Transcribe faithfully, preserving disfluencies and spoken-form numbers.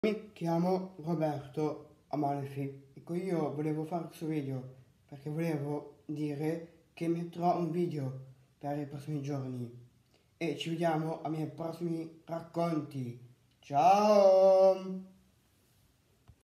Mi chiamo Roberto Amalfi. Ecco, io volevo fare questo video perché volevo dire che metterò un video per i prossimi giorni e ci vediamo ai miei prossimi racconti. Ciao!